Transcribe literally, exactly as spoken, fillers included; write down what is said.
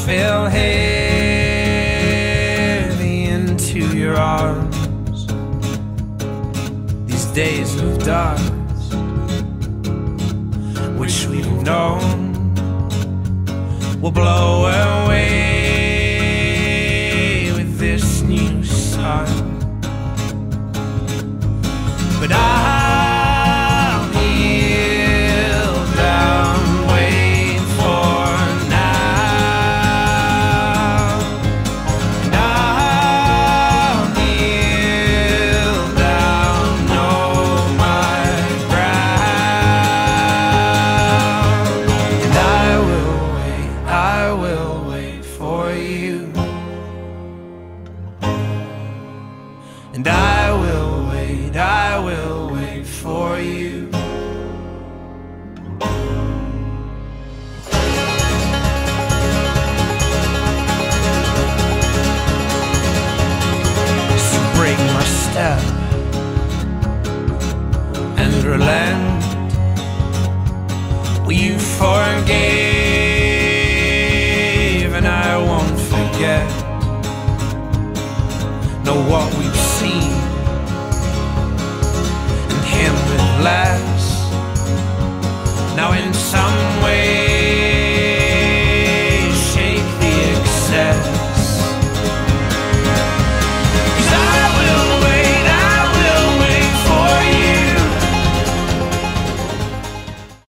fell heavy into your arms. These days of dust, which we've known, will blow away with this new sun. But I'll kneel down, wait for now. And I'll kneel down, know my ground. And I will wait, I will wait for you. And I will wait, I will wait for you. So break my step and relent. Well, you forgave and I won't forget. Know what we've seen, and him with less. Now in some way